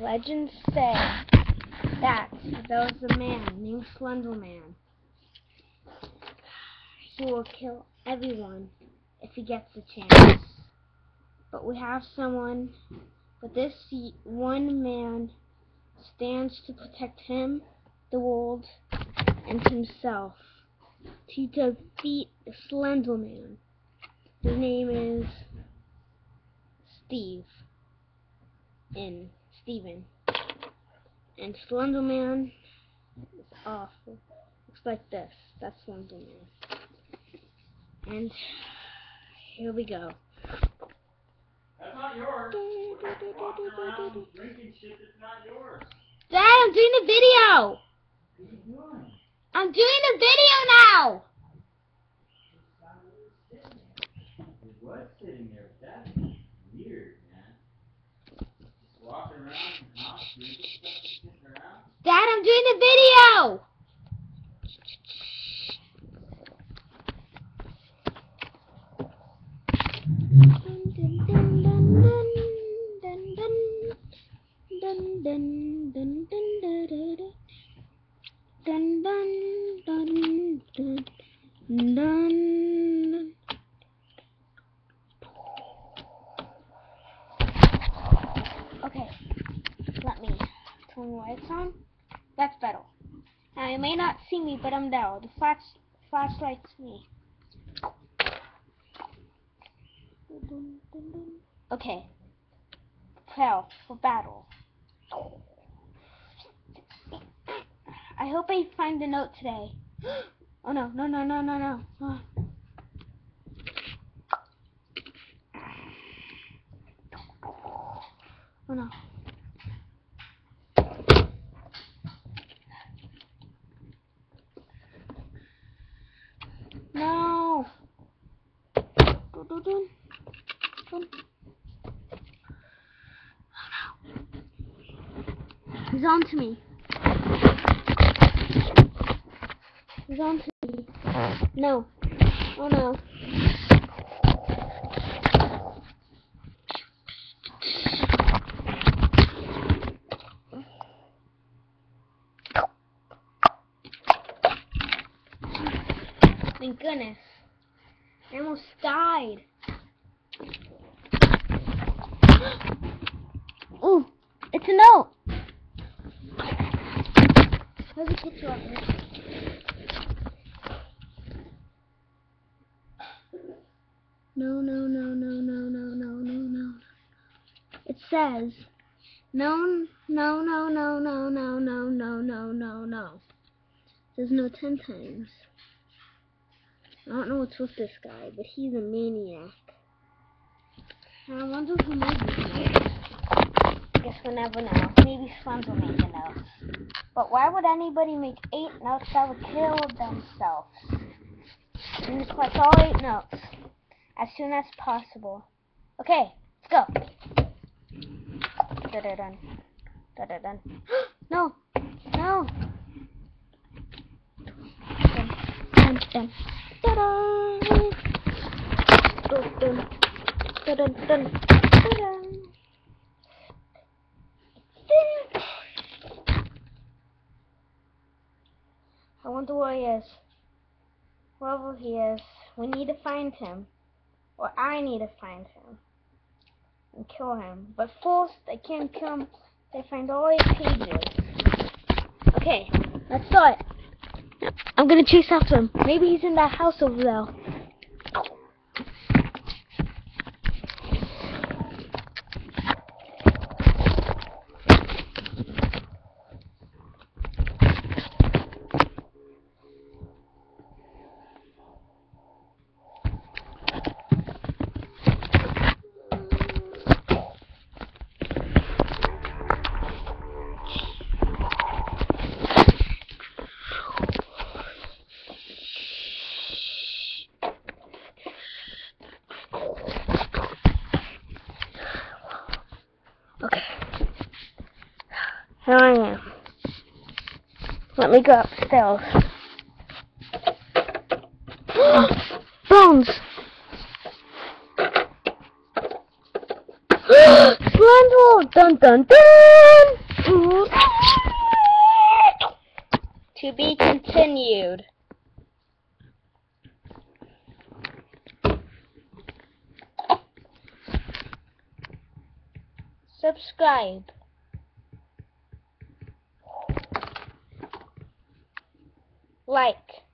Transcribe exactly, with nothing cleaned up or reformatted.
Legends say that there was a man named Slender Man. He will kill everyone if he gets the chance. But we have someone, but this one man stands to protect him, the world, and himself, to defeat the Slender Man. His name is Steve. In Steven. And Slender Man is awful. Looks like this. That's Slender Man. And here we go. That's not yours. Walking around drinking shit that's not yours. Dad, I'm doing a video! What are you doing? I'm doing a video now! It was sitting there, but that's weird, man. Just walking around the house, drinking stuff, sitting around. Dad, I'm doing a video! Dun dun dun dun dun dun dun dun dun dun. Okay, let me turn the lights on. That's better. Now you may not see me, but I'm there. The flash flashlight's me. Okay. Prepare for battle. I hope I find the note today. Oh no, no, no, no, no, no. Oh. Oh no. No. Dun, dun, dun. Dun. He's on to me. He's on to me. No. Oh no. Thank goodness. I almost died. Ooh, it's a note. There's a picture of it. No, no, no, no, no, no, no, no, no. It says, no, no, no, no, no, no, no, no, no, no, no. There's no ten times. I don't know what's with this guy, but he's a maniac. I wonder who made this note. I guess we'll never know. Maybe Slender will make a note. But why would anybody make eight notes that would kill themselves? And just collect all eight notes as soon as possible. Okay, let's go. Da-da-dun. Da-da-dun. No! No! Dun, dun, dun. Da-da! Dun, dun. Dun, dun, dun. Da-da. I wonder where he is. Wherever he is, we need to find him. Or I need to find him. And kill him. But first, I can't kill him. I find all eight pages. Okay, let's start. I'm gonna chase after him. Maybe he's in that house over there. Okay. Here I am. Let me go upstairs. Bones! Slendor! Dun dun dun! To be continued. Subscribe. Like.